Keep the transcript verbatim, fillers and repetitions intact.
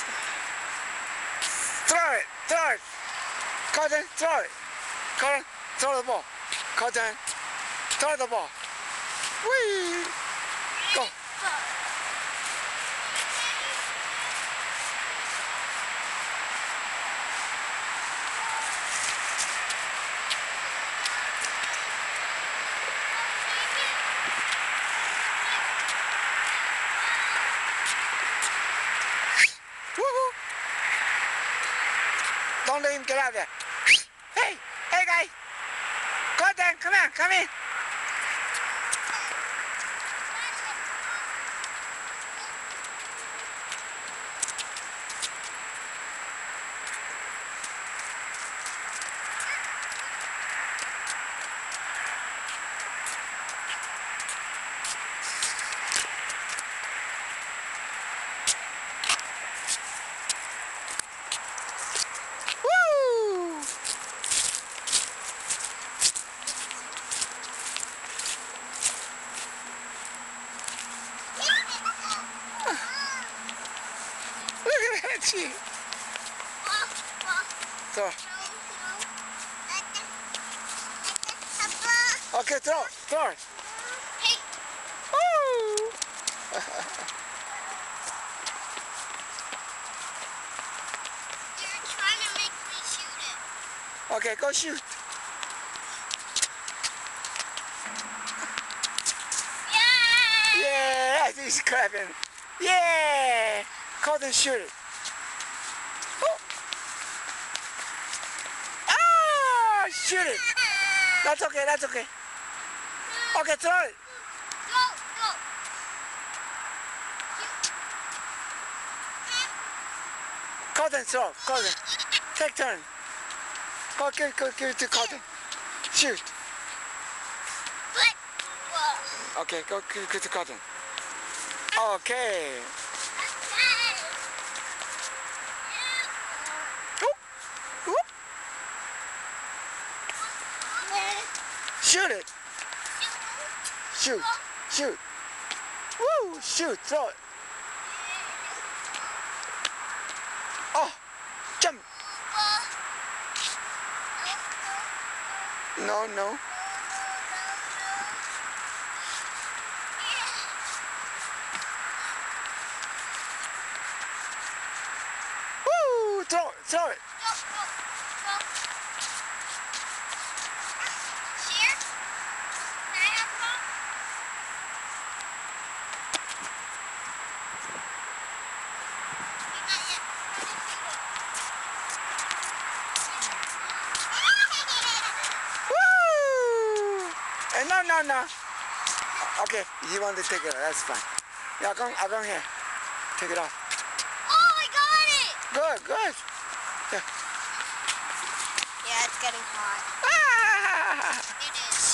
Throw it, throw it. Colton, throw it. Colton, throw the ball. Colton, throw the ball. Whee! Go. Woohoo! Don't let him get out there. Hey, hey guy. Colton, come here, come in. Gee. So. Okay, throw, throw it. Hey. Woo! You're trying to make me shoot it. Okay, go shoot. Yeah! Yeah, I think he's clapping. Yeah! Colton, shoot it. Oh. Ah! Shoot it. That's okay, that's okay. Okay, throw it. Go, go. Colton, throw. Colton. Take turn. Go, give, go, give it to Colton. Shoot. But, whoa. Okay, go give it to Colton. Okay. Shoot it. Shoot. Shoot. Woo! Shoot. Throw it. Oh! Jump. No, no. Woo! Throw it. Throw it. Hey, no, no, no. Okay, you want to take it. That's fine. Yeah, come, I'll come here. Take it off. Oh, I got it! Good, good. Yeah. Yeah, it's getting hot. Ah! It is.